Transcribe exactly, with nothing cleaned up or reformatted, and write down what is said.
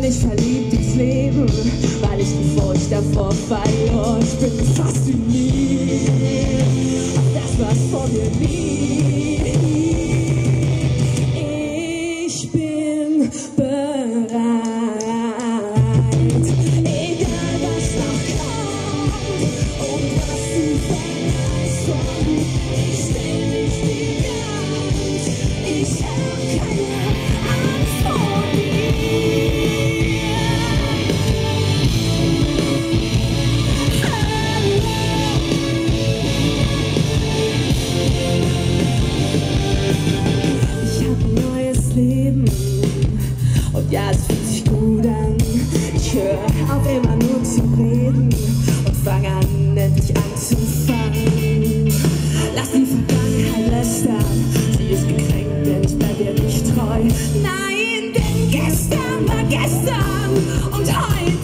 mich verliebt ins Leben, weil ich die Furcht davor verlor. Ich bin fasziniert auf das, was vor mir liegt. Ich bin bereit, egal was noch kommt und was du verlässt. Ich steh nicht die Angst, ich hab keine Angst vor dir. Ich hab ein neues Leben und ja, es fühlt sich gut an. Ich höre auf immer nur zu reden und fang an, endlich anzufangen. Lass die Vergangenheit lästern, sie ist gekränkt, denn ich bleib dir nicht treu. Nein, denn gestern war gestern und heute